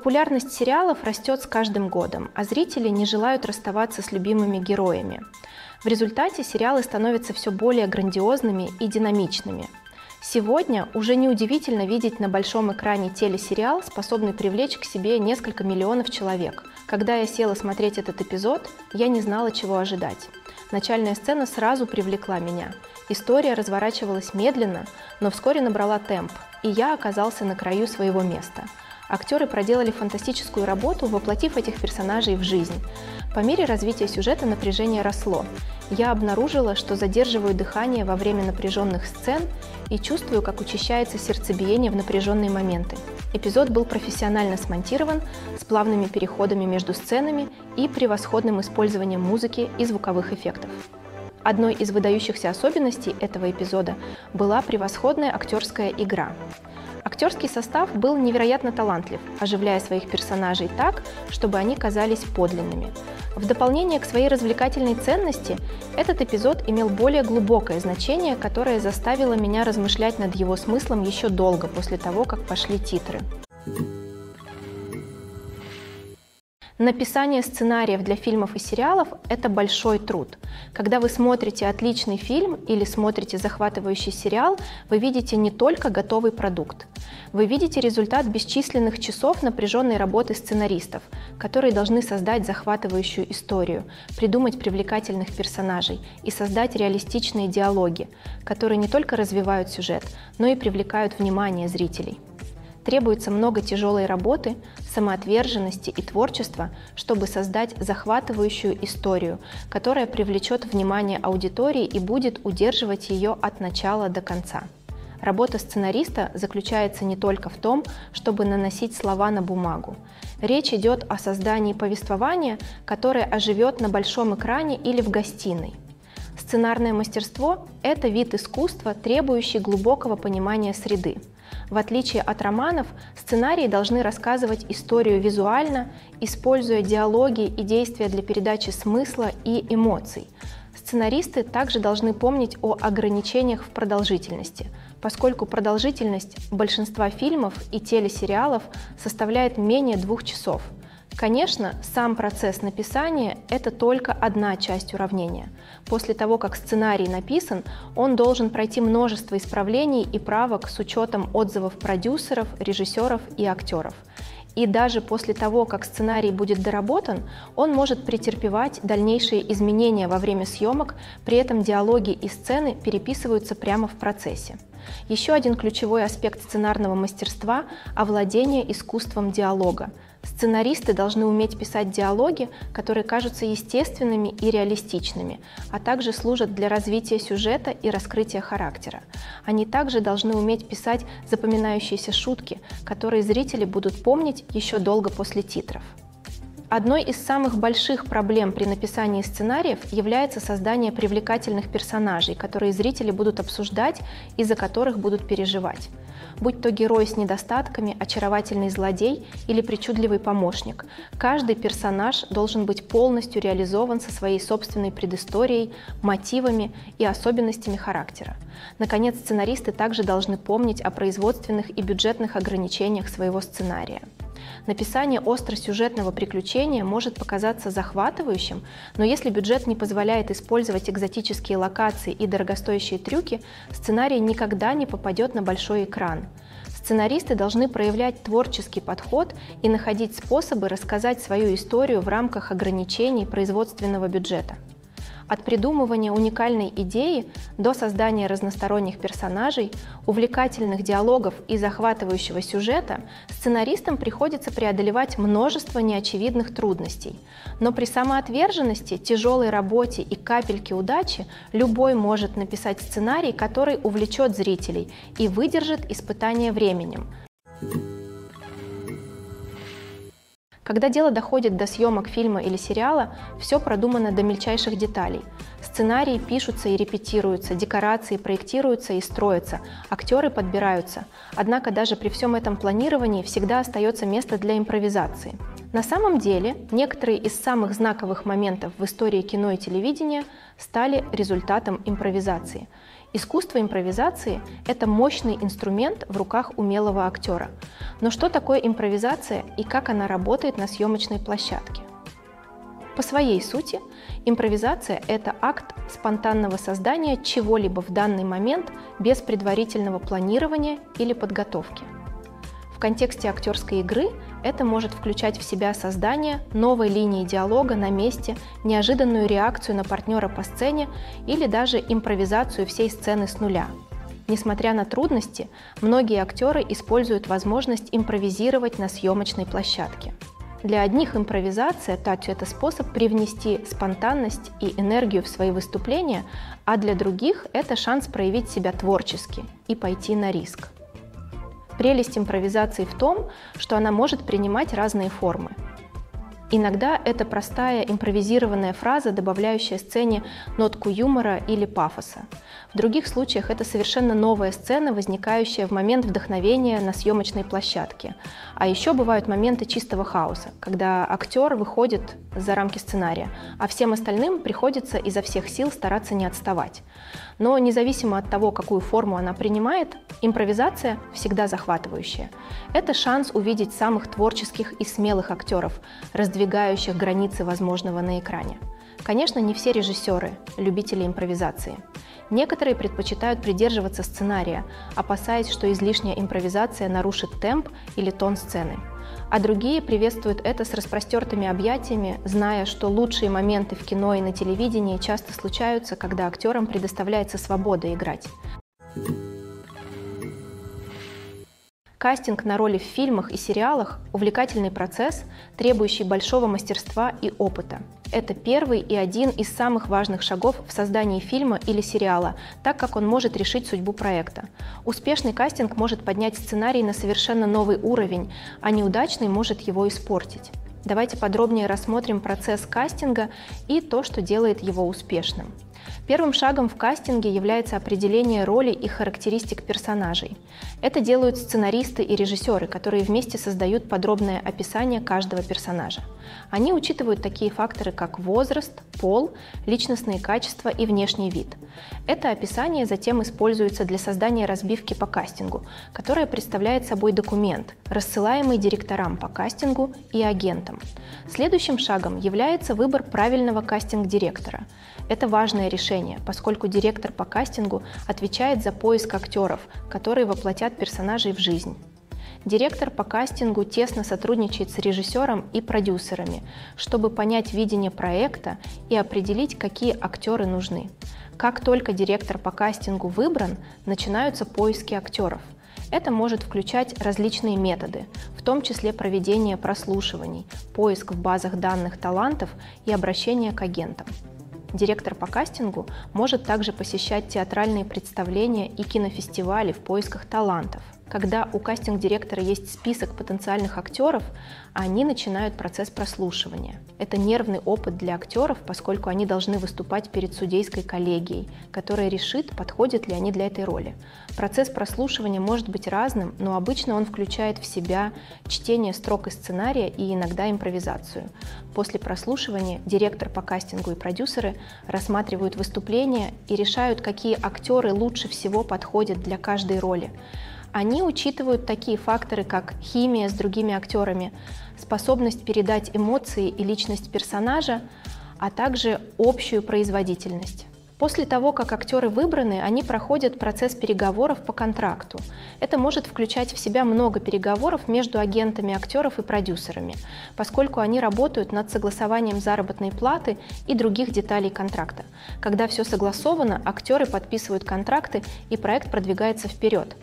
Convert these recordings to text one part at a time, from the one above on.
Популярность сериалов растет с каждым годом, а зрители не желают расставаться с любимыми героями. В результате сериалы становятся все более грандиозными и динамичными. Сегодня уже неудивительно видеть на большом экране телесериал, способный привлечь к себе несколько миллионов человек. Когда я села смотреть этот эпизод, я не знала, чего ожидать. Начальная сцена сразу привлекла меня. История разворачивалась медленно, но вскоре набрала темп, и я оказался на краю своего места. Актеры проделали фантастическую работу, воплотив этих персонажей в жизнь. По мере развития сюжета напряжение росло. Я обнаружила, что задерживаю дыхание во время напряженных сцен и чувствую, как учащается сердцебиение в напряженные моменты. Эпизод был профессионально смонтирован, с плавными переходами между сценами и превосходным использованием музыки и звуковых эффектов. Одной из выдающихся особенностей этого эпизода была превосходная актерская игра. Актерский состав был невероятно талантлив, оживляя своих персонажей так, чтобы они казались подлинными. В дополнение к своей развлекательной ценности, этот эпизод имел более глубокое значение, которое заставило меня размышлять над его смыслом еще долго после того, как пошли титры. Написание сценариев для фильмов и сериалов – это большой труд. Когда вы смотрите отличный фильм или смотрите захватывающий сериал, вы видите не только готовый продукт. Вы видите результат бесчисленных часов напряженной работы сценаристов, которые должны создать захватывающую историю, придумать привлекательных персонажей и создать реалистичные диалоги, которые не только развивают сюжет, но и привлекают внимание зрителей. Требуется много тяжелой работы, самоотверженности и творчества, чтобы создать захватывающую историю, которая привлечет внимание аудитории и будет удерживать ее от начала до конца. Работа сценариста заключается не только в том, чтобы наносить слова на бумагу. Речь идет о создании повествования, которое оживет на большом экране или в гостиной. Сценарное мастерство – это вид искусства, требующий глубокого понимания среды. В отличие от романов, сценарии должны рассказывать историю визуально, используя диалоги и действия для передачи смысла и эмоций. Сценаристы также должны помнить о ограничениях в продолжительности, поскольку продолжительность большинства фильмов и телесериалов составляет менее 2 часов. Конечно, сам процесс написания – это только одна часть уравнения. После того, как сценарий написан, он должен пройти множество исправлений и правок с учетом отзывов продюсеров, режиссеров и актеров. И даже после того, как сценарий будет доработан, он может претерпевать дальнейшие изменения во время съемок, при этом диалоги и сцены переписываются прямо в процессе. Еще один ключевой аспект сценарного мастерства – овладение искусством диалога. Сценаристы должны уметь писать диалоги, которые кажутся естественными и реалистичными, а также служат для развития сюжета и раскрытия характера. Они также должны уметь писать запоминающиеся шутки, которые зрители будут помнить еще долго после титров. Одной из самых больших проблем при написании сценариев является создание привлекательных персонажей, которые зрители будут обсуждать и за которых будут переживать. Будь то герой с недостатками, очаровательный злодей или причудливый помощник, каждый персонаж должен быть полностью реализован со своей собственной предысторией, мотивами и особенностями характера. Наконец, сценаристы также должны помнить о производственных и бюджетных ограничениях своего сценария. Написание остросюжетного приключения может показаться захватывающим, но если бюджет не позволяет использовать экзотические локации и дорогостоящие трюки, сценарий никогда не попадет на большой экран. Сценаристы должны проявлять творческий подход и находить способы рассказать свою историю в рамках ограничений производственного бюджета. От придумывания уникальной идеи до создания разносторонних персонажей, увлекательных диалогов и захватывающего сюжета сценаристам приходится преодолевать множество неочевидных трудностей. Но при самоотверженности, тяжелой работе и капельке удачи любой может написать сценарий, который увлечет зрителей и выдержит испытание временем. Когда дело доходит до съемок фильма или сериала, все продумано до мельчайших деталей. Сценарии пишутся и репетируются, декорации проектируются и строятся, актеры подбираются. Однако даже при всем этом планировании всегда остается место для импровизации. На самом деле, некоторые из самых знаковых моментов в истории кино и телевидения стали результатом импровизации. Искусство импровизации – это мощный инструмент в руках умелого актера. Но что такое импровизация и как она работает на съемочной площадке? По своей сути, импровизация – это акт спонтанного создания чего-либо в данный момент без предварительного планирования или подготовки. В контексте актерской игры это может включать в себя создание новой линии диалога на месте, неожиданную реакцию на партнера по сцене или даже импровизацию всей сцены с нуля. Несмотря на трудности, многие актеры используют возможность импровизировать на съемочной площадке. Для одних импровизация – это способ привнести спонтанность и энергию в свои выступления, а для других – это шанс проявить себя творчески и пойти на риск. Прелесть импровизации в том, что она может принимать разные формы. Иногда это простая импровизированная фраза, добавляющая сцене нотку юмора или пафоса. В других случаях это совершенно новая сцена, возникающая в момент вдохновения на съемочной площадке. А еще бывают моменты чистого хаоса, когда актер выходит за рамки сценария, а всем остальным приходится изо всех сил стараться не отставать. Но независимо от того, какую форму она принимает, импровизация всегда захватывающая. Это шанс увидеть самых творческих и смелых актеров, раздвигающих границы возможного на экране. Конечно, не все режиссеры – любители импровизации. Некоторые предпочитают придерживаться сценария, опасаясь, что излишняя импровизация нарушит темп или тон сцены. А другие приветствуют это с распростертыми объятиями, зная, что лучшие моменты в кино и на телевидении часто случаются, когда актерам предоставляется свобода играть. Кастинг на роли в фильмах и сериалах – увлекательный процесс, требующий большого мастерства и опыта. Это первый и один из самых важных шагов в создании фильма или сериала, так как он может решить судьбу проекта. Успешный кастинг может поднять сценарий на совершенно новый уровень, а неудачный может его испортить. Давайте подробнее рассмотрим процесс кастинга и то, что делает его успешным. Первым шагом в кастинге является определение роли и характеристик персонажей. Это делают сценаристы и режиссеры, которые вместе создают подробное описание каждого персонажа. Они учитывают такие факторы, как возраст, пол, личностные качества и внешний вид. Это описание затем используется для создания разбивки по кастингу, которая представляет собой документ, рассылаемый директорам по кастингу и агентам. Следующим шагом является выбор правильного кастинг-директора. Это важное решение, поскольку директор по кастингу отвечает за поиск актеров, которые воплотят персонажей в жизнь. Директор по кастингу тесно сотрудничает с режиссером и продюсерами, чтобы понять видение проекта и определить, какие актеры нужны. Как только директор по кастингу выбран, начинаются поиски актеров. Это может включать различные методы, в том числе проведение прослушиваний, поиск в базах данных талантов и обращение к агентам. Директор по кастингу может также посещать театральные представления и кинофестивали в поисках талантов. Когда у кастинг-директора есть список потенциальных актеров, они начинают процесс прослушивания. Это нервный опыт для актеров, поскольку они должны выступать перед судейской коллегией, которая решит, подходят ли они для этой роли. Процесс прослушивания может быть разным, но обычно он включает в себя чтение строк из сценария и иногда импровизацию. После прослушивания директор по кастингу и продюсеры рассматривают выступления и решают, какие актеры лучше всего подходят для каждой роли. Они учитывают такие факторы, как химия с другими актерами, способность передать эмоции и личность персонажа, а также общую производительность. После того, как актеры выбраны, они проходят процесс переговоров по контракту. Это может включать в себя много переговоров между агентами актеров и продюсерами, поскольку они работают над согласованием заработной платы и других деталей контракта. Когда все согласовано, актеры подписывают контракты, и проект продвигается вперед.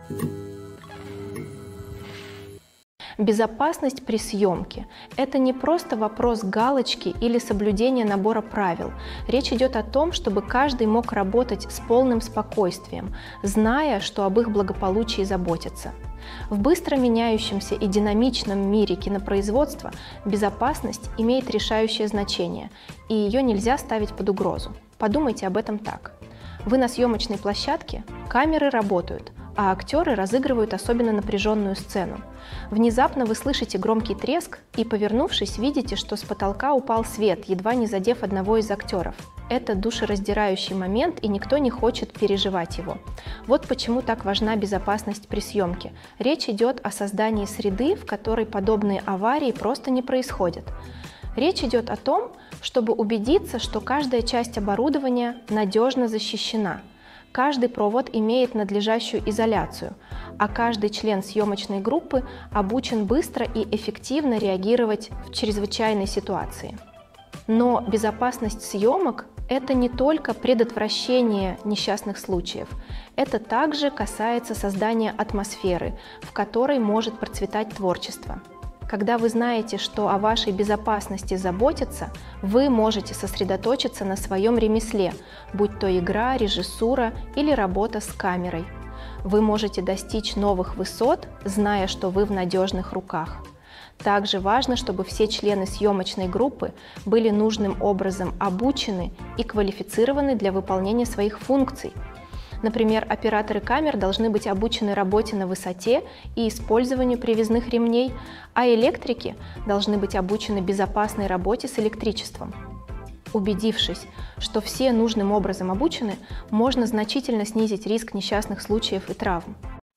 Безопасность при съемке – это не просто вопрос галочки или соблюдения набора правил. Речь идет о том, чтобы каждый мог работать с полным спокойствием, зная, что об их благополучии заботятся. В быстро меняющемся и динамичном мире кинопроизводства безопасность имеет решающее значение, и ее нельзя ставить под угрозу. Подумайте об этом так. Вы на съемочной площадке, камеры работают, а актеры разыгрывают особенно напряженную сцену. Внезапно вы слышите громкий треск и, повернувшись, видите, что с потолка упал свет, едва не задев одного из актеров. Это душераздирающий момент, и никто не хочет переживать его. Вот почему так важна безопасность при съемке. Речь идет о создании среды, в которой подобные аварии просто не происходят. Речь идет о том, чтобы убедиться, что каждая часть оборудования надежно защищена. Каждый провод имеет надлежащую изоляцию, а каждый член съемочной группы обучен быстро и эффективно реагировать в чрезвычайной ситуации. Но безопасность съемок – это не только предотвращение несчастных случаев, это также касается создания атмосферы, в которой может процветать творчество. Когда вы знаете, что о вашей безопасности заботятся, вы можете сосредоточиться на своем ремесле, будь то игра, режиссура или работа с камерой. Вы можете достичь новых высот, зная, что вы в надежных руках. Также важно, чтобы все члены съемочной группы были нужным образом обучены и квалифицированы для выполнения своих функций. Например, операторы камер должны быть обучены работе на высоте и использованию привязных ремней, а электрики должны быть обучены безопасной работе с электричеством. Убедившись, что все нужным образом обучены, можно значительно снизить риск несчастных случаев и травм.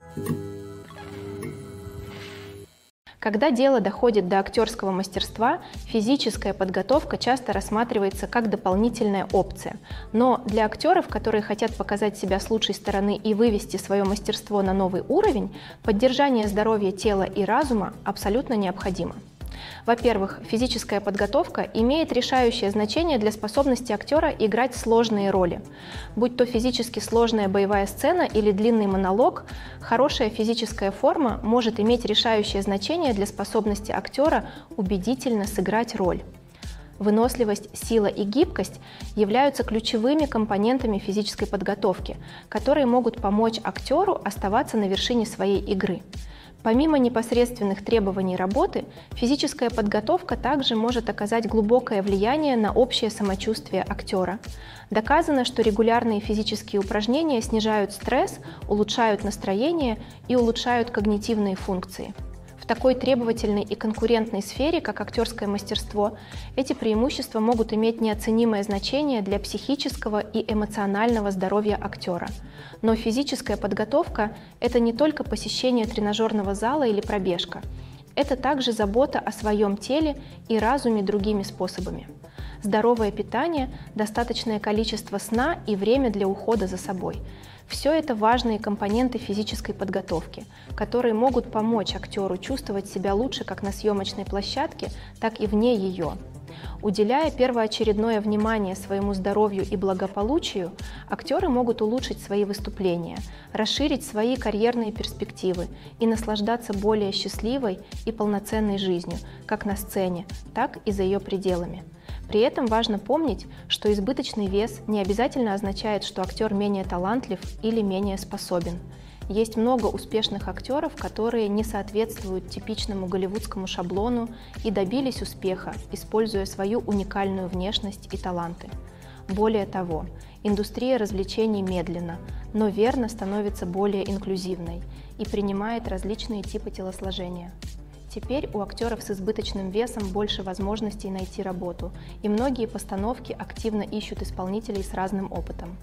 Когда дело доходит до актерского мастерства, физическая подготовка часто рассматривается как дополнительная опция. Но для актеров, которые хотят показать себя с лучшей стороны и вывести свое мастерство на новый уровень, поддержание здоровья тела и разума абсолютно необходимо. Во-первых, физическая подготовка имеет решающее значение для способности актера играть сложные роли. Будь то физически сложная боевая сцена или длинный монолог, хорошая физическая форма может иметь решающее значение для способности актера убедительно сыграть роль. Выносливость, сила и гибкость являются ключевыми компонентами физической подготовки, которые могут помочь актеру оставаться на вершине своей игры. Помимо непосредственных требований работы, физическая подготовка также может оказать глубокое влияние на общее самочувствие актера. Доказано, что регулярные физические упражнения снижают стресс, улучшают настроение и улучшают когнитивные функции. В такой требовательной и конкурентной сфере, как актерское мастерство, эти преимущества могут иметь неоценимое значение для психического и эмоционального здоровья актера. Но физическая подготовка – это не только посещение тренажерного зала или пробежка. Это также забота о своем теле и разуме другими способами. Здоровое питание, достаточное количество сна и время для ухода за собой – все это важные компоненты физической подготовки, которые могут помочь актеру чувствовать себя лучше как на съемочной площадке, так и вне ее. Уделяя первоочередное внимание своему здоровью и благополучию, актеры могут улучшить свои выступления, расширить свои карьерные перспективы и наслаждаться более счастливой и полноценной жизнью, как на сцене, так и за ее пределами. При этом важно помнить, что избыточный вес не обязательно означает, что актер менее талантлив или менее способен. Есть много успешных актеров, которые не соответствуют типичному голливудскому шаблону и добились успеха, используя свою уникальную внешность и таланты. Более того, индустрия развлечений медленно, но верно становится более инклюзивной и принимает различные типы телосложения. Теперь у актеров с избыточным весом больше возможностей найти работу, и многие постановки активно ищут исполнителей с разным опытом.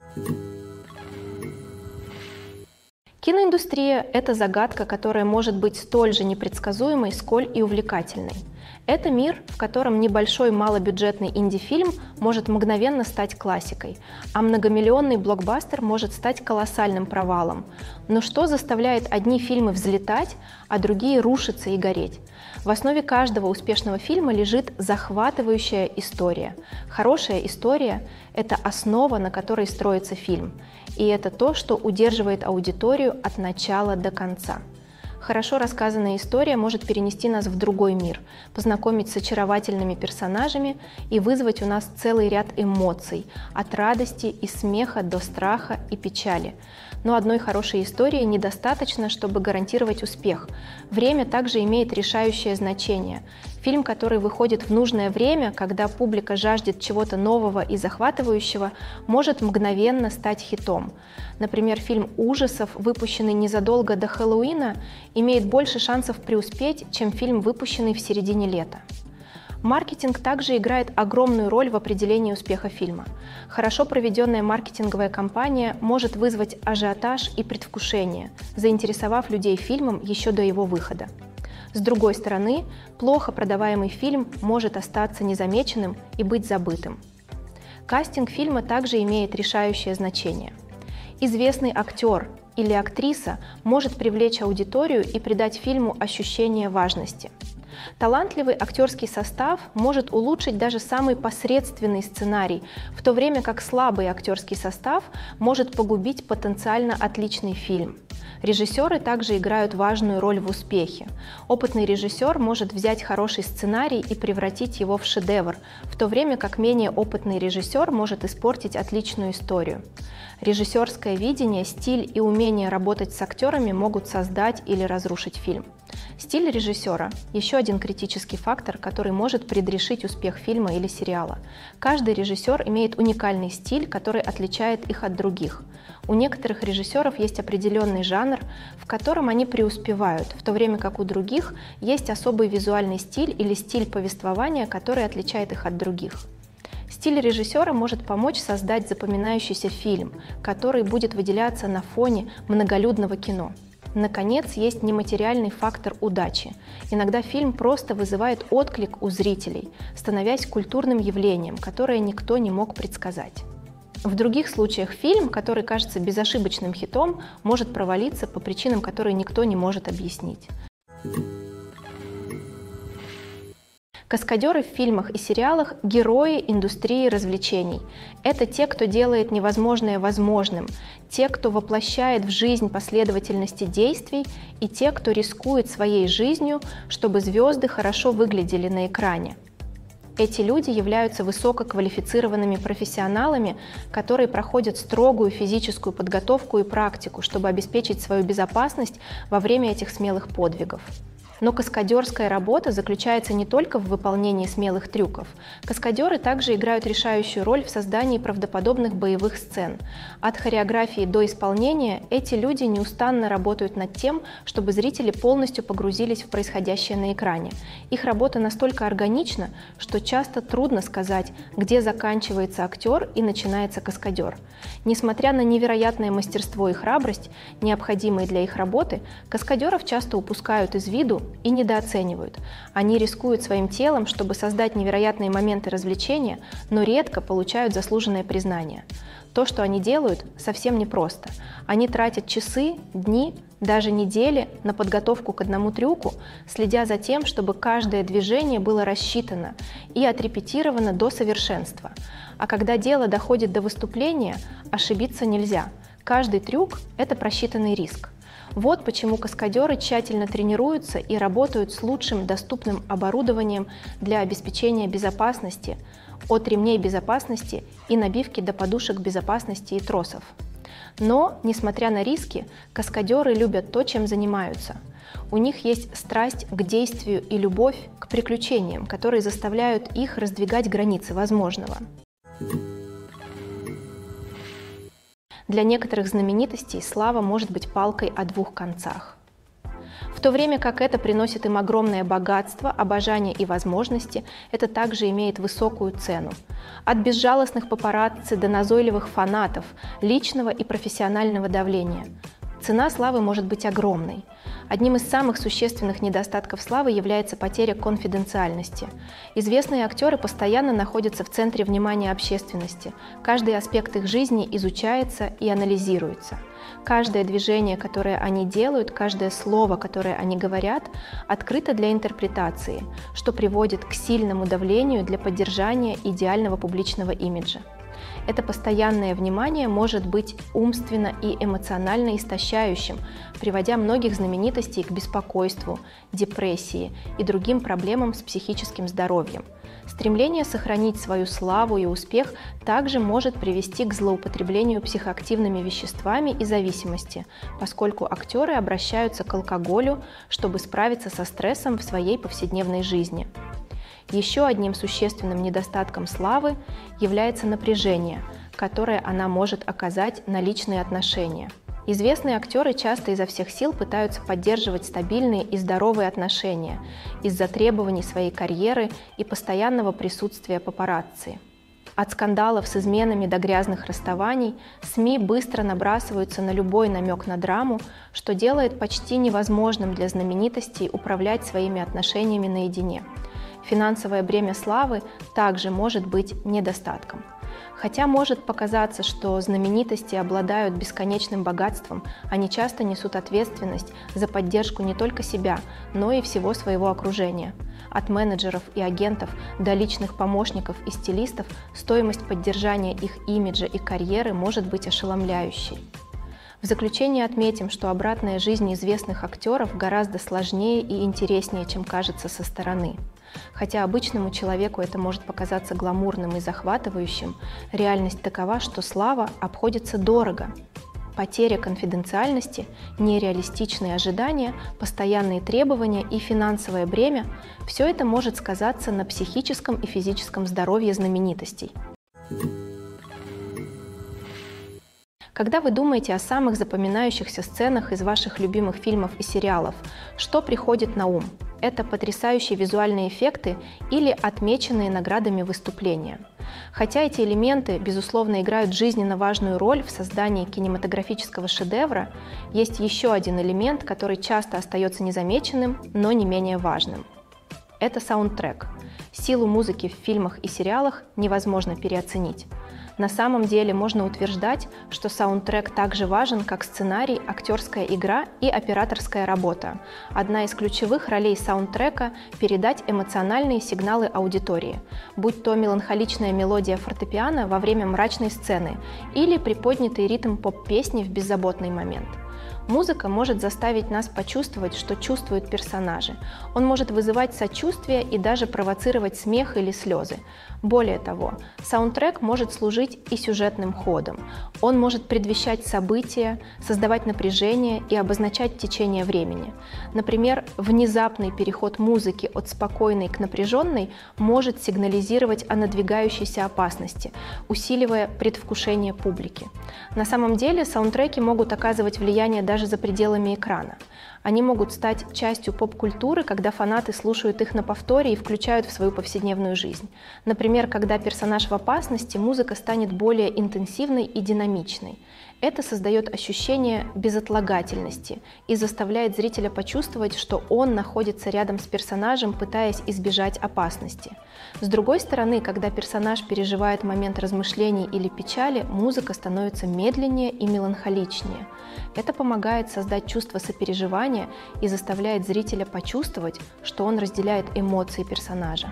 Киноиндустрия – это загадка, которая может быть столь же непредсказуемой, сколь и увлекательной. Это мир, в котором небольшой малобюджетный инди-фильм может мгновенно стать классикой, а многомиллионный блокбастер может стать колоссальным провалом. Но что заставляет одни фильмы взлетать, а другие рушиться и гореть? В основе каждого успешного фильма лежит захватывающая история. Хорошая история – это основа, на которой строится фильм. И это то, что удерживает аудиторию от начала до конца. Хорошо рассказанная история может перенести нас в другой мир, познакомить с очаровательными персонажами и вызвать у нас целый ряд эмоций, от радости и смеха до страха и печали. Но одной хорошей истории недостаточно, чтобы гарантировать успех. Время также имеет решающее значение. Фильм, который выходит в нужное время, когда публика жаждет чего-то нового и захватывающего, может мгновенно стать хитом. Например, фильм ужасов, выпущенный незадолго до Хэллоуина, имеет больше шансов преуспеть, чем фильм, выпущенный в середине лета. Маркетинг также играет огромную роль в определении успеха фильма. Хорошо проведенная маркетинговая кампания может вызвать ажиотаж и предвкушение, заинтересовав людей фильмом еще до его выхода. С другой стороны, плохо продаваемый фильм может остаться незамеченным и быть забытым. Кастинг фильма также имеет решающее значение. Известный актер или актриса может привлечь аудиторию и придать фильму ощущение важности. Талантливый актерский состав может улучшить даже самый посредственный сценарий, в то время как слабый актерский состав может погубить потенциально отличный фильм. Режиссеры также играют важную роль в успехе. Опытный режиссер может взять хороший сценарий и превратить его в шедевр, в то время как менее опытный режиссер может испортить отличную историю. Режиссерское видение, стиль и умение работать с актерами могут создать или разрушить фильм. Стиль режиссера – еще один критический фактор, который может предрешить успех фильма или сериала. Каждый режиссер имеет уникальный стиль, который отличает их от других. У некоторых режиссеров есть определенный жанр, в котором они преуспевают, в то время как у других есть особый визуальный стиль или стиль повествования, который отличает их от других. Стиль режиссера может помочь создать запоминающийся фильм, который будет выделяться на фоне многолюдного кино. Наконец, есть нематериальный фактор удачи. Иногда фильм просто вызывает отклик у зрителей, становясь культурным явлением, которое никто не мог предсказать. В других случаях фильм, который кажется безошибочным хитом, может провалиться по причинам, которые никто не может объяснить. Каскадеры в фильмах и сериалах – герои индустрии развлечений. Это те, кто делает невозможное возможным, те, кто воплощает в жизнь последовательности действий, и те, кто рискует своей жизнью, чтобы звезды хорошо выглядели на экране. Эти люди являются высококвалифицированными профессионалами, которые проходят строгую физическую подготовку и практику, чтобы обеспечить свою безопасность во время этих смелых подвигов. Но каскадерская работа заключается не только в выполнении смелых трюков. Каскадеры также играют решающую роль в создании правдоподобных боевых сцен. От хореографии до исполнения эти люди неустанно работают над тем, чтобы зрители полностью погрузились в происходящее на экране. Их работа настолько органична, что часто трудно сказать, где заканчивается актер и начинается каскадер. Несмотря на невероятное мастерство и храбрость, необходимые для их работы, каскадеров часто упускают из виду и недооценивают. Они рискуют своим телом, чтобы создать невероятные моменты развлечения, но редко получают заслуженное признание. То, что они делают, совсем непросто. Они тратят часы, дни, даже недели на подготовку к одному трюку, следя за тем, чтобы каждое движение было рассчитано и отрепетировано до совершенства. А когда дело доходит до выступления, ошибиться нельзя. Каждый трюк – это просчитанный риск. Вот почему каскадеры тщательно тренируются и работают с лучшим доступным оборудованием для обеспечения безопасности, от ремней безопасности и набивки до подушек безопасности и тросов. Но, несмотря на риски, каскадеры любят то, чем занимаются. У них есть страсть к действию и любовь к приключениям, которые заставляют их раздвигать границы возможного. Для некоторых знаменитостей слава может быть палкой о двух концах. В то время как это приносит им огромное богатство, обожание и возможности, это также имеет высокую цену. От безжалостных папарацци до назойливых фанатов, личного и профессионального давления. Цена славы может быть огромной. Одним из самых существенных недостатков славы является потеря конфиденциальности. Известные актеры постоянно находятся в центре внимания общественности. Каждый аспект их жизни изучается и анализируется. Каждое движение, которое они делают, каждое слово, которое они говорят, открыто для интерпретации, что приводит к сильному давлению для поддержания идеального публичного имиджа. Это постоянное внимание может быть умственно и эмоционально истощающим, приводя многих знаменитостей к беспокойству, депрессии и другим проблемам с психическим здоровьем. Стремление сохранить свою славу и успех также может привести к злоупотреблению психоактивными веществами и зависимости, поскольку актеры обращаются к алкоголю, чтобы справиться со стрессом в своей повседневной жизни. Еще одним существенным недостатком славы является напряжение, которое она может оказать на личные отношения. Известные актеры часто изо всех сил пытаются поддерживать стабильные и здоровые отношения из-за требований своей карьеры и постоянного присутствия папарацци. От скандалов с изменами до грязных расставаний СМИ быстро набрасываются на любой намек на драму, что делает почти невозможным для знаменитостей управлять своими отношениями наедине. Финансовое бремя славы также может быть недостатком. Хотя может показаться, что знаменитости обладают бесконечным богатством, они часто несут ответственность за поддержку не только себя, но и всего своего окружения. От менеджеров и агентов до личных помощников и стилистов стоимость поддержания их имиджа и карьеры может быть ошеломляющей. В заключение отметим, что обратная жизнь известных актеров гораздо сложнее и интереснее, чем кажется со стороны. Хотя обычному человеку это может показаться гламурным и захватывающим, реальность такова, что слава обходится дорого. Потеря конфиденциальности, нереалистичные ожидания, постоянные требования и финансовое бремя – все это может сказаться на психическом и физическом здоровье знаменитостей. Когда вы думаете о самых запоминающихся сценах из ваших любимых фильмов и сериалов, что приходит на ум? Это потрясающие визуальные эффекты или отмеченные наградами выступления. Хотя эти элементы, безусловно, играют жизненно важную роль в создании кинематографического шедевра, есть еще один элемент, который часто остается незамеченным, но не менее важным. Это саундтрек. Силу музыки в фильмах и сериалах невозможно переоценить. На самом деле можно утверждать, что саундтрек также важен, как сценарий, актерская игра и операторская работа. Одна из ключевых ролей саундтрека – передать эмоциональные сигналы аудитории, будь то меланхоличная мелодия фортепиано во время мрачной сцены или приподнятый ритм поп-песни в беззаботный момент. Музыка может заставить нас почувствовать, что чувствуют персонажи. Он может вызывать сочувствие и даже провоцировать смех или слезы. Более того, саундтрек может служить и сюжетным ходом. Он может предвещать события, создавать напряжение и обозначать течение времени. Например, внезапный переход музыки от спокойной к напряженной может сигнализировать о надвигающейся опасности, усиливая предвкушение публики. На самом деле саундтреки могут оказывать влияние даже за пределами экрана. Они могут стать частью поп-культуры, когда фанаты слушают их на повторе и включают в свою повседневную жизнь. Например, когда персонаж в опасности, музыка станет более интенсивной и динамичной. Это создает ощущение безотлагательности и заставляет зрителя почувствовать, что он находится рядом с персонажем, пытаясь избежать опасности. С другой стороны, когда персонаж переживает момент размышлений или печали, музыка становится медленнее и меланхоличнее. Это помогает создать чувство сопереживания и заставляет зрителя почувствовать, что он разделяет эмоции персонажа.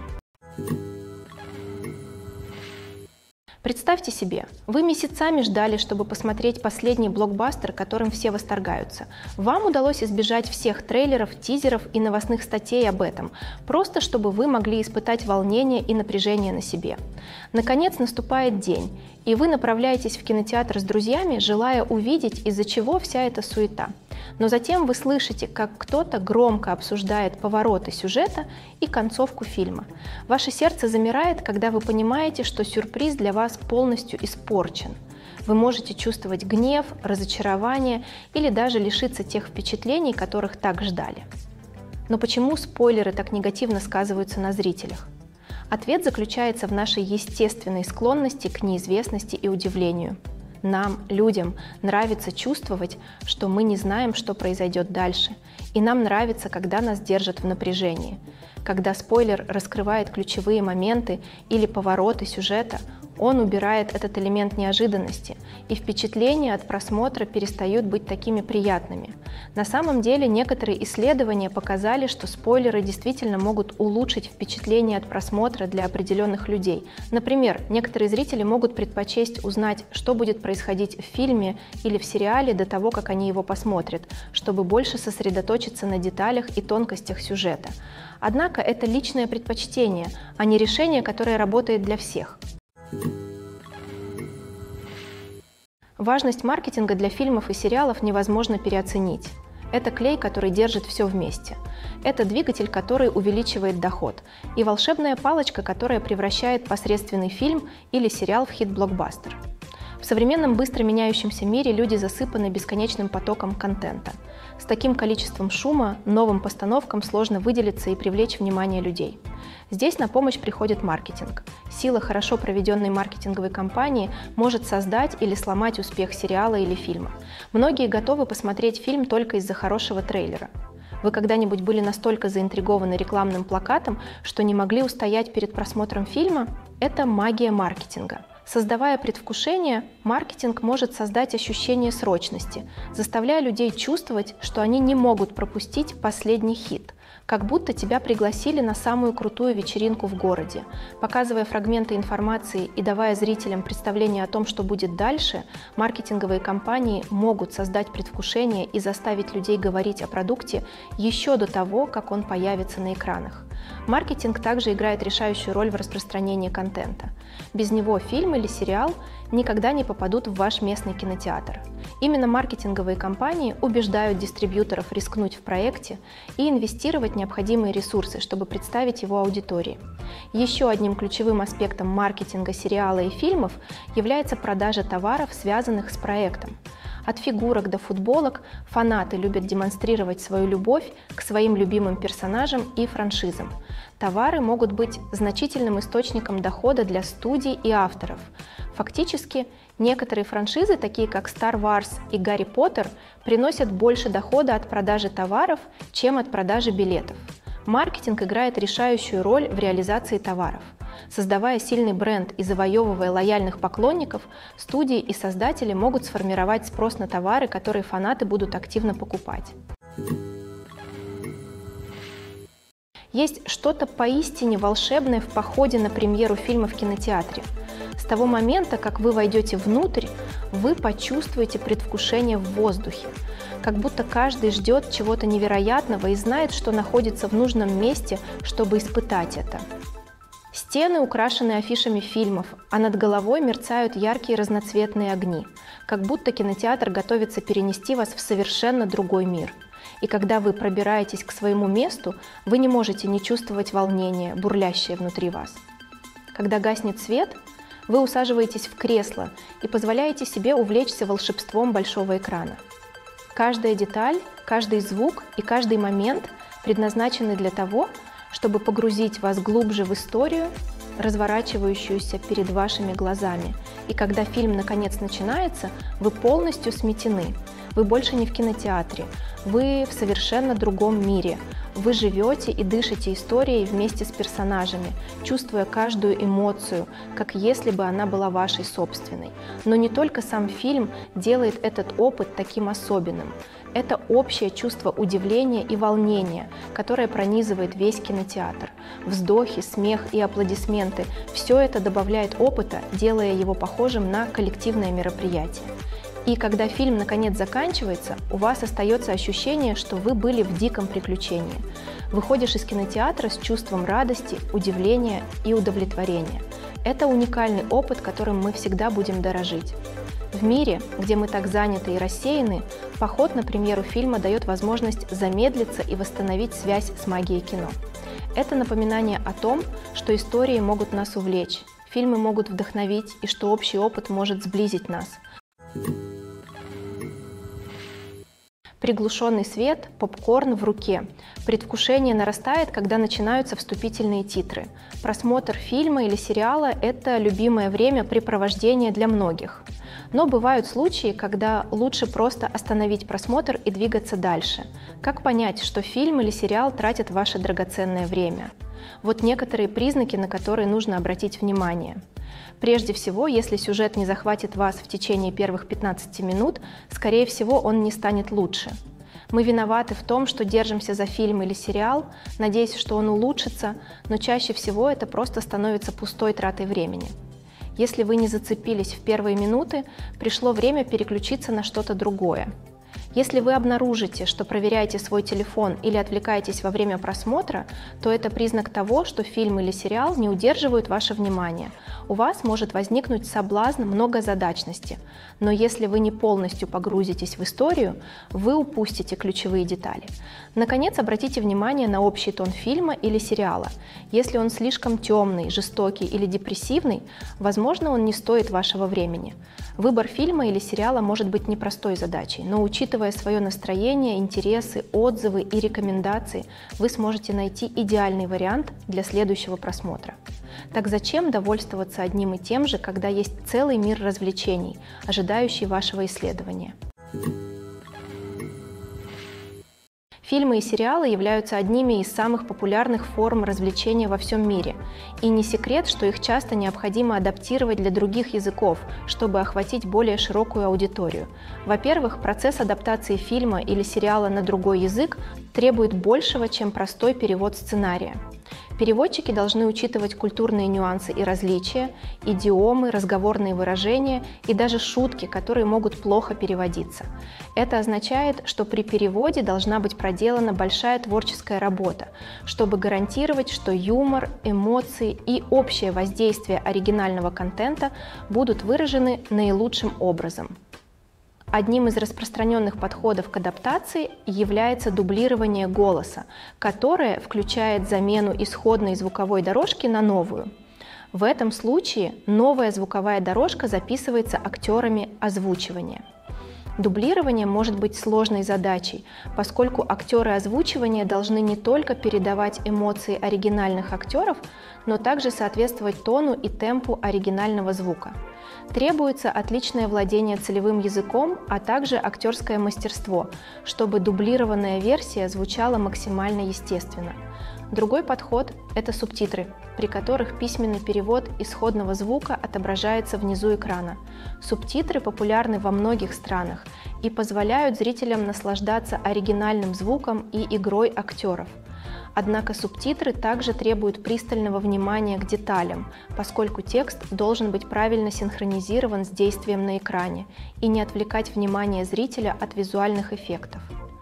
Представьте себе, вы месяцами ждали, чтобы посмотреть последний блокбастер, которым все восторгаются. Вам удалось избежать всех трейлеров, тизеров и новостных статей об этом, просто чтобы вы могли испытать волнение и напряжение на себе. Наконец наступает день, и вы направляетесь в кинотеатр с друзьями, желая увидеть, из-за чего вся эта суета. Но затем вы слышите, как кто-то громко обсуждает повороты сюжета и концовку фильма. Ваше сердце замирает, когда вы понимаете, что сюрприз для вас полностью испорчен. Вы можете чувствовать гнев, разочарование или даже лишиться тех впечатлений, которых так ждали. Но почему спойлеры так негативно сказываются на зрителях? Ответ заключается в нашей естественной склонности к неизвестности и удивлению. Нам, людям, нравится чувствовать, что мы не знаем, что произойдет дальше, и нам нравится, когда нас держат в напряжении. Когда спойлер раскрывает ключевые моменты или повороты сюжета, он убирает этот элемент неожиданности, и впечатления от просмотра перестают быть такими приятными. На самом деле, некоторые исследования показали, что спойлеры действительно могут улучшить впечатление от просмотра для определенных людей. Например, некоторые зрители могут предпочесть узнать, что будет происходить в фильме или в сериале до того, как они его посмотрят, чтобы больше сосредоточиться на деталях и тонкостях сюжета. Однако это личное предпочтение, а не решение, которое работает для всех. Важность маркетинга для фильмов и сериалов невозможно переоценить. Это клей, который держит все вместе. Это двигатель, который увеличивает доход. И волшебная палочка, которая превращает посредственный фильм или сериал в хит-блокбастер. В современном быстро меняющемся мире люди засыпаны бесконечным потоком контента. С таким количеством шума новым постановкам сложно выделиться и привлечь внимание людей. Здесь на помощь приходит маркетинг. Сила хорошо проведенной маркетинговой кампании может создать или сломать успех сериала или фильма. Многие готовы посмотреть фильм только из-за хорошего трейлера. Вы когда-нибудь были настолько заинтригованы рекламным плакатом, что не могли устоять перед просмотром фильма? Это магия маркетинга. Создавая предвкушение, маркетинг может создать ощущение срочности, заставляя людей чувствовать, что они не могут пропустить последний хит, как будто тебя пригласили на самую крутую вечеринку в городе. Показывая фрагменты информации и давая зрителям представление о том, что будет дальше, маркетинговые компании могут создать предвкушение и заставить людей говорить о продукте еще до того, как он появится на экранах. Маркетинг также играет решающую роль в распространении контента. Без него фильм или сериал никогда не попадут в ваш местный кинотеатр. Именно маркетинговые компании убеждают дистрибьюторов рискнуть в проекте и инвестировать необходимые ресурсы, чтобы представить его аудитории. Еще одним ключевым аспектом маркетинга сериала и фильмов является продажа товаров, связанных с проектом. От фигурок до футболок фанаты любят демонстрировать свою любовь к своим любимым персонажам и франшизам. Товары могут быть значительным источником дохода для студий и авторов. Фактически, некоторые франшизы, такие как Star Wars и Гарри Поттер, приносят больше дохода от продажи товаров, чем от продажи билетов. Маркетинг играет решающую роль в реализации товаров. Создавая сильный бренд и завоевывая лояльных поклонников, студии и создатели могут сформировать спрос на товары, которые фанаты будут активно покупать. Есть что-то поистине волшебное в походе на премьеру фильма в кинотеатре. С того момента, как вы войдете внутрь, вы почувствуете предвкушение в воздухе, как будто каждый ждет чего-то невероятного и знает, что находится в нужном месте, чтобы испытать это. Стены украшены афишами фильмов, а над головой мерцают яркие разноцветные огни, как будто кинотеатр готовится перенести вас в совершенно другой мир. И когда вы пробираетесь к своему месту, вы не можете не чувствовать волнения, бурлящее внутри вас. Когда гаснет свет, вы усаживаетесь в кресло и позволяете себе увлечься волшебством большого экрана. Каждая деталь, каждый звук и каждый момент предназначены для того, чтобы погрузить вас глубже в историю, разворачивающуюся перед вашими глазами. И когда фильм наконец начинается, вы полностью сметены. Вы больше не в кинотеатре, вы в совершенно другом мире. Вы живете и дышите историей вместе с персонажами, чувствуя каждую эмоцию, как если бы она была вашей собственной. Но не только сам фильм делает этот опыт таким особенным. Это общее чувство удивления и волнения, которое пронизывает весь кинотеатр. Вздохи, смех и аплодисменты – все это добавляет опыта, делая его похожим на коллективное мероприятие. И когда фильм наконец заканчивается, у вас остается ощущение, что вы были в диком приключении. Выходишь из кинотеатра с чувством радости, удивления и удовлетворения. Это уникальный опыт, которым мы всегда будем дорожить. В мире, где мы так заняты и рассеяны, поход на премьеру фильма дает возможность замедлиться и восстановить связь с магией кино. Это напоминание о том, что истории могут нас увлечь, фильмы могут вдохновить и что общий опыт может сблизить нас. Приглушенный свет, попкорн в руке. Предвкушение нарастает, когда начинаются вступительные титры. Просмотр фильма или сериала – это любимое времяпрепровождение для многих. Но бывают случаи, когда лучше просто остановить просмотр и двигаться дальше. Как понять, что фильм или сериал тратит ваше драгоценное время? Вот некоторые признаки, на которые нужно обратить внимание. Прежде всего, если сюжет не захватит вас в течение первых 15 минут, скорее всего, он не станет лучше. Мы виноваты в том, что держимся за фильм или сериал, надеясь, что он улучшится, но чаще всего это просто становится пустой тратой времени. Если вы не зацепились в первые минуты, пришло время переключиться на что-то другое. Если вы обнаружите, что проверяете свой телефон или отвлекаетесь во время просмотра, то это признак того, что фильм или сериал не удерживают ваше внимание. У вас может возникнуть соблазн многозадачности, но если вы не полностью погрузитесь в историю, вы упустите ключевые детали. Наконец, обратите внимание на общий тон фильма или сериала. Если он слишком темный, жестокий или депрессивный, возможно, он не стоит вашего времени. Выбор фильма или сериала может быть непростой задачей, но учитывая свое настроение, интересы, отзывы и рекомендации, вы сможете найти идеальный вариант для следующего просмотра. Так зачем довольствоваться одним и тем же, когда есть целый мир развлечений, ожидающий вашего исследования? Фильмы и сериалы являются одними из самых популярных форм развлечения во всем мире. И не секрет, что их часто необходимо адаптировать для других языков, чтобы охватить более широкую аудиторию. Во-первых, процесс адаптации фильма или сериала на другой язык требует большего, чем простой перевод сценария. Переводчики должны учитывать культурные нюансы и различия, идиомы, разговорные выражения и даже шутки, которые могут плохо переводиться. Это означает, что при переводе должна быть проделана большая творческая работа, чтобы гарантировать, что юмор, эмоции и общее воздействие оригинального контента будут выражены наилучшим образом. Одним из распространенных подходов к адаптации является дублирование голоса, которое включает замену исходной звуковой дорожки на новую. В этом случае новая звуковая дорожка записывается актерами озвучивания. Дублирование может быть сложной задачей, поскольку актеры озвучивания должны не только передавать эмоции оригинальных актеров, но также соответствовать тону и темпу оригинального звука. Требуется отличное владение целевым языком, а также актерское мастерство, чтобы дублированная версия звучала максимально естественно. Другой подход – это субтитры, при которых письменный перевод исходного звука отображается внизу экрана. Субтитры популярны во многих странах и позволяют зрителям наслаждаться оригинальным звуком и игрой актеров. Однако субтитры также требуют пристального внимания к деталям, поскольку текст должен быть правильно синхронизирован с действием на экране и не отвлекать внимание зрителя от визуальных эффектов.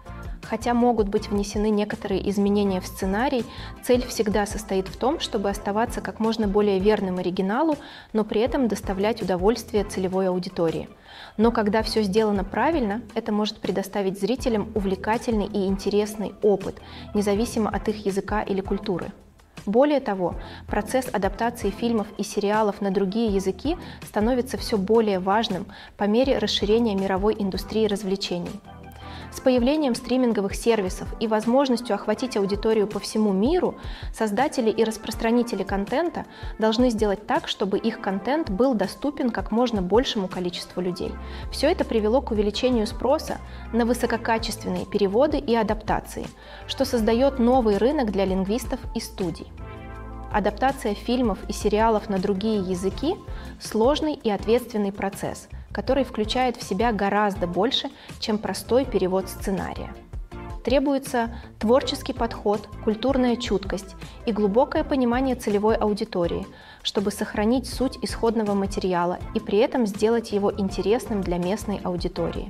Хотя могут быть внесены некоторые изменения в сценарий, цель всегда состоит в том, чтобы оставаться как можно более верным оригиналу, но при этом доставлять удовольствие целевой аудитории. Но когда все сделано правильно, это может предоставить зрителям увлекательный и интересный опыт, независимо от их языка или культуры. Более того, процесс адаптации фильмов и сериалов на другие языки становится все более важным по мере расширения мировой индустрии развлечений. С появлением стриминговых сервисов и возможностью охватить аудиторию по всему миру, создатели и распространители контента должны сделать так, чтобы их контент был доступен как можно большему количеству людей. Все это привело к увеличению спроса на высококачественные переводы и адаптации, что создает новый рынок для лингвистов и студий. Адаптация фильмов и сериалов на другие языки – сложный и ответственный процесс, который включает в себя гораздо больше, чем простой перевод сценария. Требуется творческий подход, культурная чуткость и глубокое понимание целевой аудитории, чтобы сохранить суть исходного материала и при этом сделать его интересным для местной аудитории.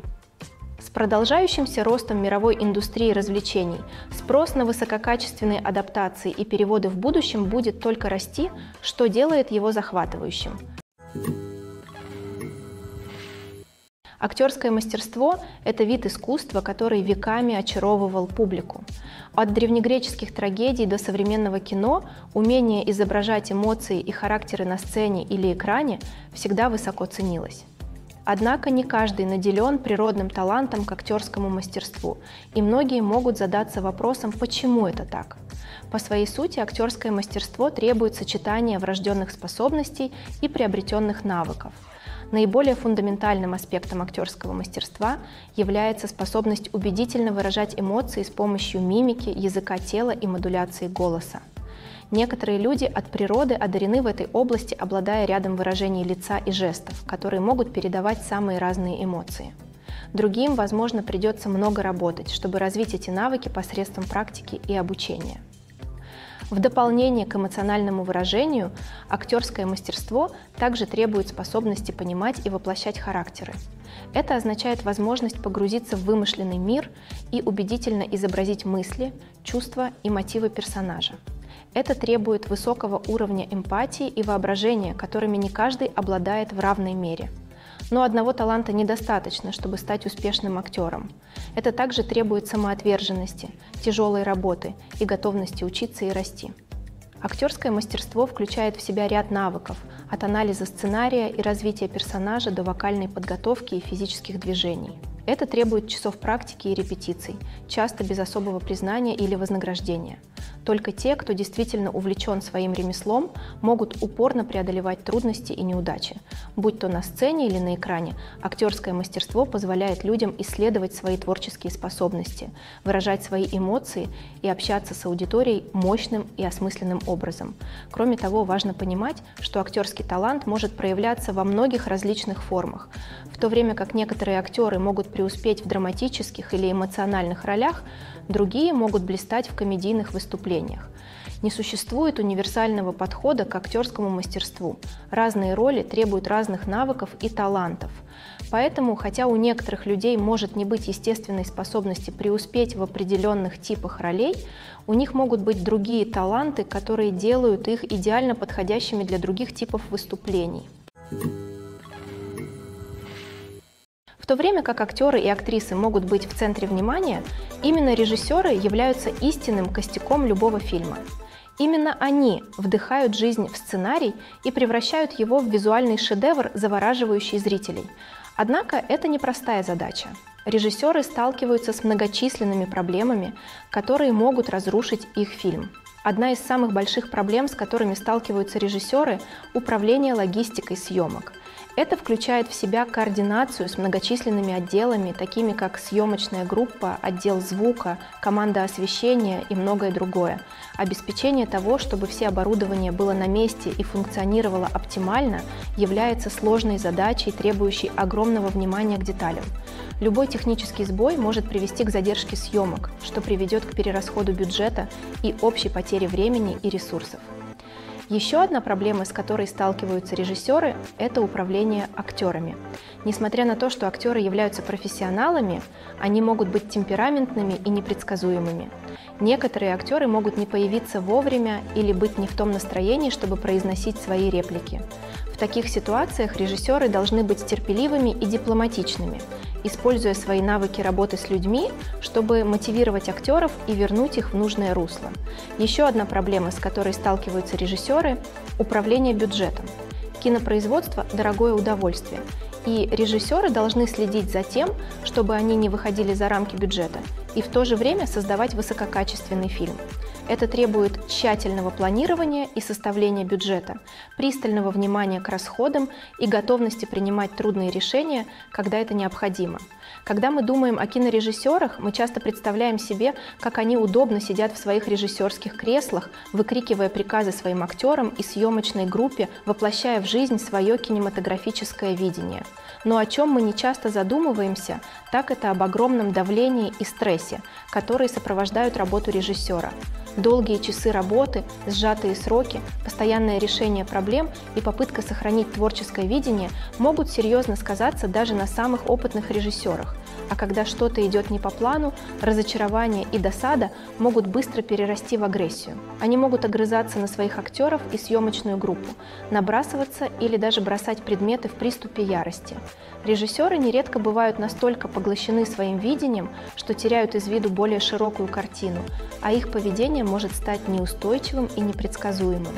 С продолжающимся ростом мировой индустрии развлечений спрос на высококачественные адаптации и переводы в будущем будет только расти, что делает его захватывающим. Актерское мастерство – это вид искусства, который веками очаровывал публику. От древнегреческих трагедий до современного кино умение изображать эмоции и характеры на сцене или экране всегда высоко ценилось. Однако не каждый наделен природным талантом к актерскому мастерству, и многие могут задаться вопросом, почему это так. По своей сути, актерское мастерство требует сочетания врожденных способностей и приобретенных навыков. Наиболее фундаментальным аспектом актерского мастерства является способность убедительно выражать эмоции с помощью мимики, языка тела и модуляции голоса. Некоторые люди от природы одарены в этой области, обладая рядом выражений лица и жестов, которые могут передавать самые разные эмоции. Другим, возможно, придется много работать, чтобы развить эти навыки посредством практики и обучения. В дополнение к эмоциональному выражению, актерское мастерство также требует способности понимать и воплощать характеры. Это означает возможность погрузиться в вымышленный мир и убедительно изобразить мысли, чувства и мотивы персонажа. Это требует высокого уровня эмпатии и воображения, которыми не каждый обладает в равной мере. Но одного таланта недостаточно, чтобы стать успешным актером. Это также требует самоотверженности, тяжелой работы и готовности учиться и расти. Актерское мастерство включает в себя ряд навыков, от анализа сценария и развития персонажа до вокальной подготовки и физических движений. Это требует часов практики и репетиций, часто без особого признания или вознаграждения. Только те, кто действительно увлечен своим ремеслом, могут упорно преодолевать трудности и неудачи. Будь то на сцене или на экране, актерское мастерство позволяет людям исследовать свои творческие способности, выражать свои эмоции и общаться с аудиторией мощным и осмысленным образом. Кроме того, важно понимать, что актерский талант может проявляться во многих различных формах. В то время как некоторые актеры могут преуспеть в драматических или эмоциональных ролях, другие могут блистать в комедийных выступлениях. Не существует универсального подхода к актерскому мастерству. Разные роли требуют разных навыков и талантов. Поэтому, хотя у некоторых людей может не быть естественной способности преуспеть в определенных типах ролей, у них могут быть другие таланты, которые делают их идеально подходящими для других типов выступлений. В то время как актеры и актрисы могут быть в центре внимания, именно режиссеры являются истинным костяком любого фильма. Именно они вдыхают жизнь в сценарий и превращают его в визуальный шедевр, завораживающий зрителей. Однако это непростая задача. Режиссеры сталкиваются с многочисленными проблемами, которые могут разрушить их фильм. Одна из самых больших проблем, с которыми сталкиваются режиссеры – управление логистикой съемок. Это включает в себя координацию с многочисленными отделами, такими как съемочная группа, отдел звука, команда освещения и многое другое. Обеспечение того, чтобы все оборудование было на месте и функционировало оптимально, является сложной задачей, требующей огромного внимания к деталям. Любой технический сбой может привести к задержке съемок, что приведет к перерасходу бюджета и общей потере времени и ресурсов. Еще одна проблема, с которой сталкиваются режиссеры, это управление актерами. Несмотря на то, что актеры являются профессионалами, они могут быть темпераментными и непредсказуемыми. Некоторые актеры могут не появиться вовремя или быть не в том настроении, чтобы произносить свои реплики. В таких ситуациях режиссеры должны быть терпеливыми и дипломатичными, используя свои навыки работы с людьми, чтобы мотивировать актеров и вернуть их в нужное русло. Еще одна проблема, с которой сталкиваются режиссеры – управление бюджетом. Кинопроизводство – дорогое удовольствие, и режиссеры должны следить за тем, чтобы они не выходили за рамки бюджета, и в то же время создавать высококачественный фильм. Это требует тщательного планирования и составления бюджета, пристального внимания к расходам и готовности принимать трудные решения, когда это необходимо. Когда мы думаем о кинорежиссерах, мы часто представляем себе, как они удобно сидят в своих режиссерских креслах, выкрикивая приказы своим актерам и съемочной группе, воплощая в жизнь свое кинематографическое видение. Но о чем мы не часто задумываемся, так это об огромном давлении и стрессе, которые сопровождают работу режиссера. Долгие часы работы, сжатые сроки, постоянное решение проблем и попытка сохранить творческое видение могут серьезно сказаться даже на самых опытных режиссерах. А когда что-то идет не по плану, разочарование и досада могут быстро перерасти в агрессию. Они могут огрызаться на своих актеров и съемочную группу, набрасываться или даже бросать предметы в приступе ярости. Режиссеры нередко бывают настолько поглощены своим видением, что теряют из виду более широкую картину, а их поведение может стать неустойчивым и непредсказуемым.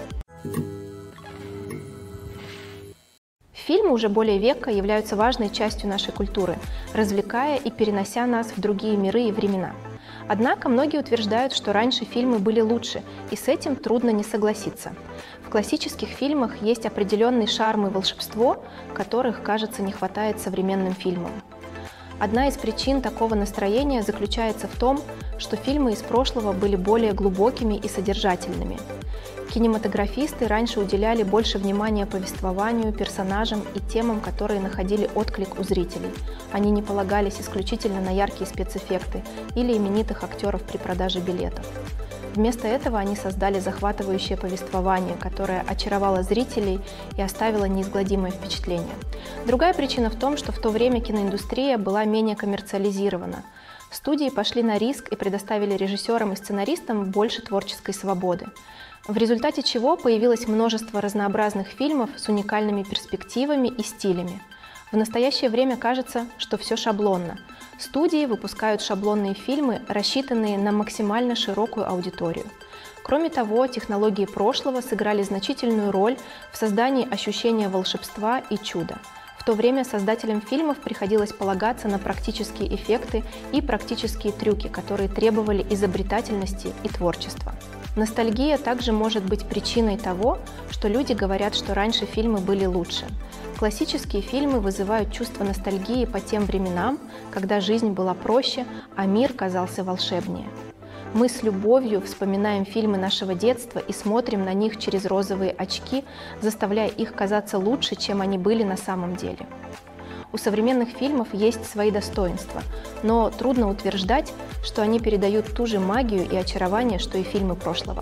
Фильмы уже более века являются важной частью нашей культуры, развлекая и перенося нас в другие миры и времена. Однако многие утверждают, что раньше фильмы были лучше, и с этим трудно не согласиться. В классических фильмах есть определенный шарм и волшебство, которых, кажется, не хватает современным фильмам. Одна из причин такого настроения заключается в том, что фильмы из прошлого были более глубокими и содержательными. Кинематографисты раньше уделяли больше внимания повествованию, персонажам и темам, которые находили отклик у зрителей. Они не полагались исключительно на яркие спецэффекты или именитых актеров при продаже билетов. Вместо этого они создали захватывающее повествование, которое очаровало зрителей и оставило неизгладимое впечатление. Другая причина в том, что в то время киноиндустрия была менее коммерциализирована. Студии пошли на риск и предоставили режиссерам и сценаристам больше творческой свободы, в результате чего появилось множество разнообразных фильмов с уникальными перспективами и стилями. В настоящее время кажется, что все шаблонно. Студии выпускают шаблонные фильмы, рассчитанные на максимально широкую аудиторию. Кроме того, технологии прошлого сыграли значительную роль в создании ощущения волшебства и чуда. В то время создателям фильмов приходилось полагаться на практические эффекты и практические трюки, которые требовали изобретательности и творчества. Ностальгия также может быть причиной того, что люди говорят, что раньше фильмы были лучше. Классические фильмы вызывают чувство ностальгии по тем временам, когда жизнь была проще, а мир казался волшебнее. Мы с любовью вспоминаем фильмы нашего детства и смотрим на них через розовые очки, заставляя их казаться лучше, чем они были на самом деле. У современных фильмов есть свои достоинства, но трудно утверждать, что они передают ту же магию и очарование, что и фильмы прошлого.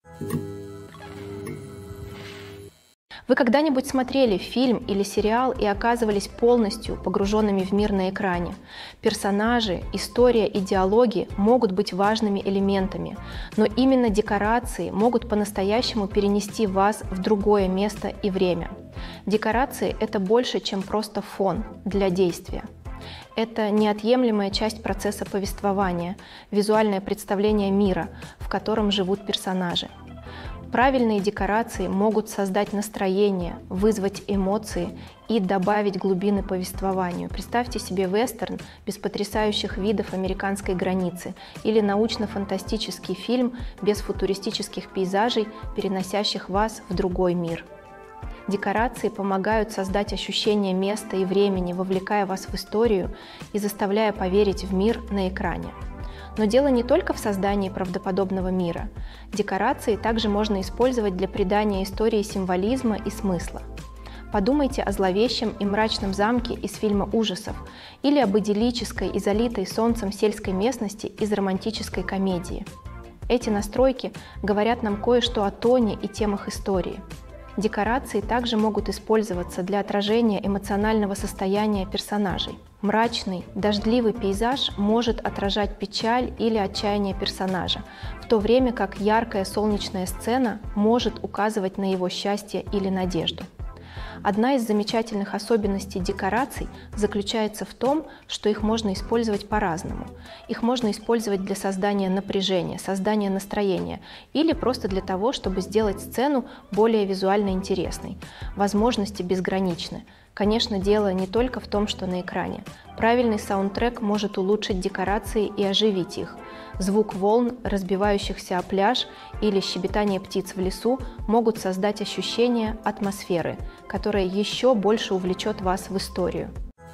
Вы когда-нибудь смотрели фильм или сериал и оказывались полностью погруженными в мир на экране? Персонажи, история и диалоги могут быть важными элементами, но именно декорации могут по-настоящему перенести вас в другое место и время. Декорации – это больше, чем просто фон для действия. Это неотъемлемая часть процесса повествования, визуальное представление мира, в котором живут персонажи. Правильные декорации могут создать настроение, вызвать эмоции и добавить глубины повествованию. Представьте себе вестерн без потрясающих видов американской границы или научно-фантастический фильм без футуристических пейзажей, переносящих вас в другой мир. Декорации помогают создать ощущение места и времени, вовлекая вас в историю и заставляя поверить в мир на экране. Но дело не только в создании правдоподобного мира. Декорации также можно использовать для придания истории символизма и смысла. Подумайте о зловещем и мрачном замке из фильма ужасов или об идиллической и залитой солнцем сельской местности из романтической комедии. Эти настройки говорят нам кое-что о тоне и темах истории. Декорации также могут использоваться для отражения эмоционального состояния персонажей. Мрачный, дождливый пейзаж может отражать печаль или отчаяние персонажа, в то время как яркая солнечная сцена может указывать на его счастье или надежду. Одна из замечательных особенностей декораций заключается в том, что их можно использовать по-разному. Их можно использовать для создания напряжения, создания настроения или просто для того, чтобы сделать сцену более визуально интересной. Возможности безграничны. Конечно, дело не только в том, что на экране. Правильный саундтрек может улучшить декорации и оживить их. Звук волн, разбивающихся о пляж, или щебетание птиц в лесу могут создать ощущение атмосферы, которое еще больше увлечет вас в историю.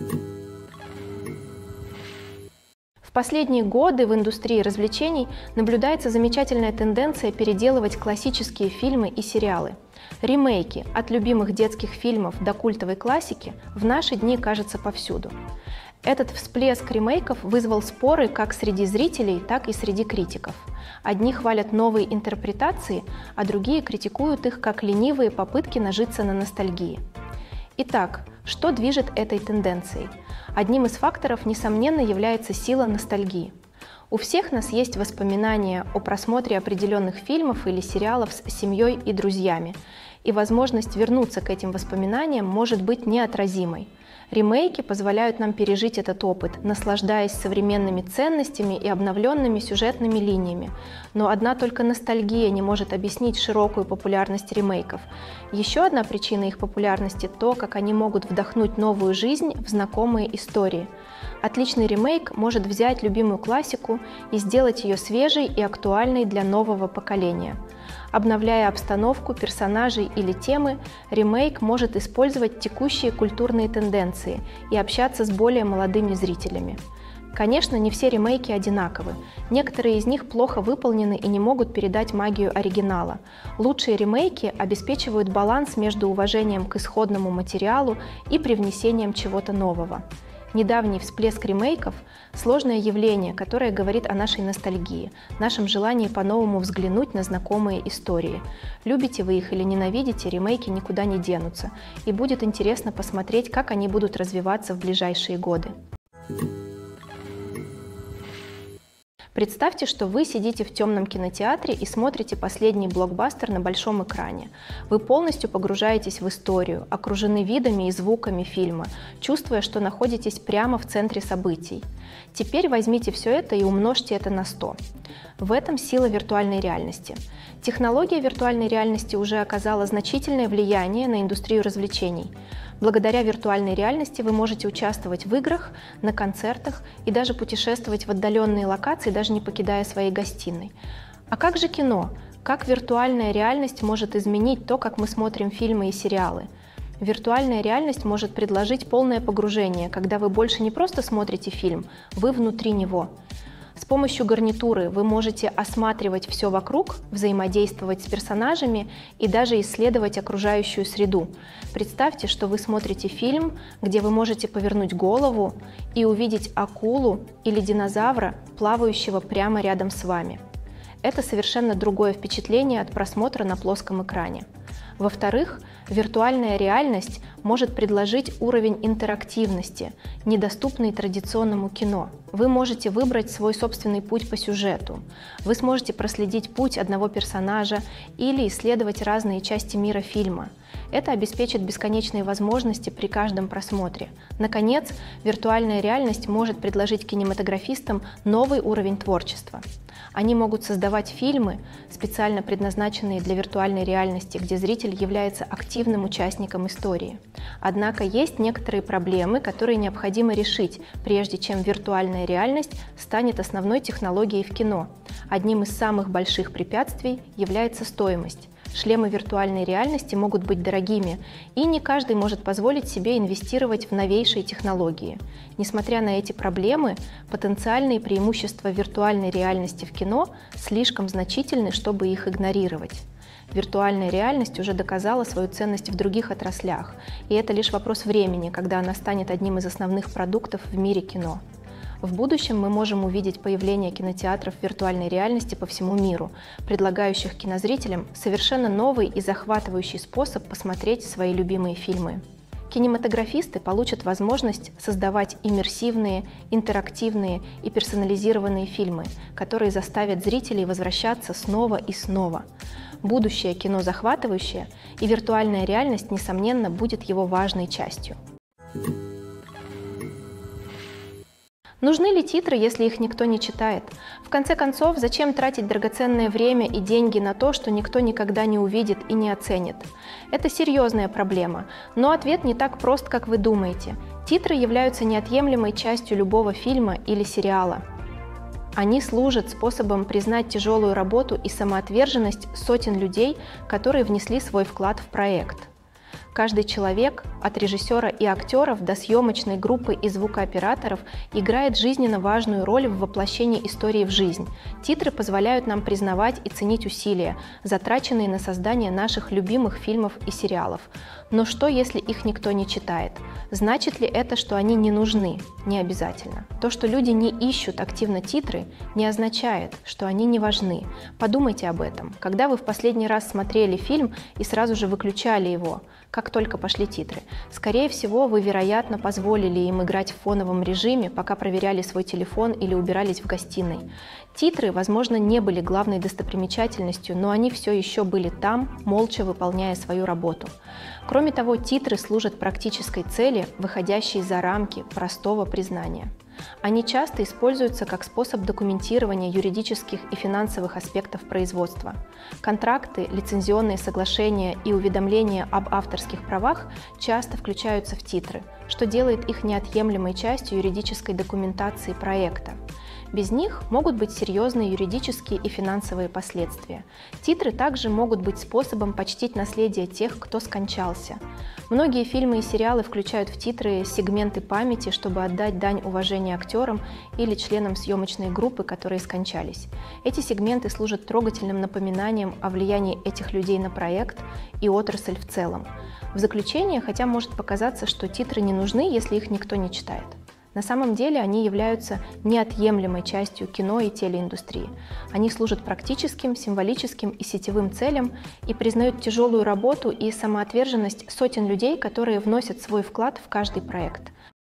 В последние годы в индустрии развлечений наблюдается замечательная тенденция переделывать классические фильмы и сериалы. Ремейки от любимых детских фильмов до культовой классики в наши дни кажутся повсюду. Этот всплеск ремейков вызвал споры как среди зрителей, так и среди критиков. Одни хвалят новые интерпретации, а другие критикуют их как ленивые попытки нажиться на ностальгии. Итак, что движет этой тенденцией? Одним из факторов, несомненно, является сила ностальгии. У всех нас есть воспоминания о просмотре определенных фильмов или сериалов с семьей и друзьями, и возможность вернуться к этим воспоминаниям может быть неотразимой. Ремейки позволяют нам пережить этот опыт, наслаждаясь современными ценностями и обновленными сюжетными линиями. Но одна только ностальгия не может объяснить широкую популярность ремейков. Еще одна причина их популярности – то, как они могут вдохнуть новую жизнь в знакомые истории. Отличный ремейк может взять любимую классику и сделать ее свежей и актуальной для нового поколения. Обновляя обстановку, персонажей или темы, ремейк может использовать текущие культурные тенденции и общаться с более молодыми зрителями. Конечно, не все ремейки одинаковы. Некоторые из них плохо выполнены и не могут передать магию оригинала. Лучшие ремейки обеспечивают баланс между уважением к исходному материалу и привнесением чего-то нового. Недавний всплеск ремейков – сложное явление, которое говорит о нашей ностальгии, нашем желании по-новому взглянуть на знакомые истории. Любите вы их или ненавидите, ремейки никуда не денутся, и будет интересно посмотреть, как они будут развиваться в ближайшие годы. Представьте, что вы сидите в темном кинотеатре и смотрите последний блокбастер на большом экране. Вы полностью погружаетесь в историю, окружены видами и звуками фильма, чувствуя, что находитесь прямо в центре событий. Теперь возьмите все это и умножьте это на 100. В этом сила виртуальной реальности. Технология виртуальной реальности уже оказала значительное влияние на индустрию развлечений. Благодаря виртуальной реальности вы можете участвовать в играх, на концертах и даже путешествовать в отдаленные локации, даже не покидая своей гостиной. А как же кино? Как виртуальная реальность может изменить то, как мы смотрим фильмы и сериалы? Виртуальная реальность может предложить полное погружение, когда вы больше не просто смотрите фильм, вы внутри него. С помощью гарнитуры вы можете осматривать все вокруг, взаимодействовать с персонажами и даже исследовать окружающую среду. Представьте, что вы смотрите фильм, где вы можете повернуть голову и увидеть акулу или динозавра, плавающего прямо рядом с вами. Это совершенно другое впечатление от просмотра на плоском экране. Во-вторых, виртуальная реальность может предложить уровень интерактивности, недоступный традиционному кино. Вы можете выбрать свой собственный путь по сюжету. Вы сможете проследить путь одного персонажа или исследовать разные части мира фильма. Это обеспечит бесконечные возможности при каждом просмотре. Наконец, виртуальная реальность может предложить кинематографистам новый уровень творчества. Они могут создавать фильмы, специально предназначенные для виртуальной реальности, где зритель является активным участником истории. Однако есть некоторые проблемы, которые необходимо решить, прежде чем виртуальная реальность станет основной технологией в кино. Одним из самых больших препятствий является стоимость. Шлемы виртуальной реальности могут быть дорогими, и не каждый может позволить себе инвестировать в новейшие технологии. Несмотря на эти проблемы, потенциальные преимущества виртуальной реальности в кино слишком значительны, чтобы их игнорировать. Виртуальная реальность уже доказала свою ценность в других отраслях, и это лишь вопрос времени, когда она станет одним из основных продуктов в мире кино. В будущем мы можем увидеть появление кинотеатров виртуальной реальности по всему миру, предлагающих кинозрителям совершенно новый и захватывающий способ посмотреть свои любимые фильмы. Кинематографисты получат возможность создавать иммерсивные, интерактивные и персонализированные фильмы, которые заставят зрителей возвращаться снова и снова. Будущее кино захватывающее, и виртуальная реальность, несомненно, будет его важной частью. Нужны ли титры, если их никто не читает? В конце концов, зачем тратить драгоценное время и деньги на то, что никто никогда не увидит и не оценит? Это серьезная проблема, но ответ не так прост, как вы думаете. Титры являются неотъемлемой частью любого фильма или сериала. Они служат способом признать тяжелую работу и самоотверженность сотен людей, которые внесли свой вклад в проект. Каждый человек, от режиссера и актеров до съемочной группы и звукооператоров, играет жизненно важную роль в воплощении истории в жизнь. Титры позволяют нам признавать и ценить усилия, затраченные на создание наших любимых фильмов и сериалов. Но что, если их никто не читает? Значит ли это, что они не нужны? Не обязательно. То, что люди не ищут активно титры, не означает, что они не важны. Подумайте об этом. Когда вы в последний раз смотрели фильм и сразу же выключали его, как только пошли титры? Скорее всего, вы, вероятно, позволили им играть в фоновом режиме, пока проверяли свой телефон или убирались в гостиной. Титры, возможно, не были главной достопримечательностью, но они все еще были там, молча выполняя свою работу. Кроме того, титры служат практической цели, выходящей за рамки простого признания. Они часто используются как способ документирования юридических и финансовых аспектов производства. Контракты, лицензионные соглашения и уведомления об авторских правах часто включаются в титры, что делает их неотъемлемой частью юридической документации проекта. Без них могут быть серьезные юридические и финансовые последствия. Титры также могут быть способом почтить наследие тех, кто скончался. Многие фильмы и сериалы включают в титры сегменты памяти, чтобы отдать дань уважения актерам или членам съемочной группы, которые скончались. Эти сегменты служат трогательным напоминанием о влиянии этих людей на проект и отрасль в целом. В заключение, хотя может показаться, что титры не нужны, если их никто не читает. На самом деле они являются неотъемлемой частью кино и телеиндустрии. Они служат практическим, символическим и сетевым целям и признают тяжелую работу и самоотверженность сотен людей, которые вносят свой вклад в каждый проект.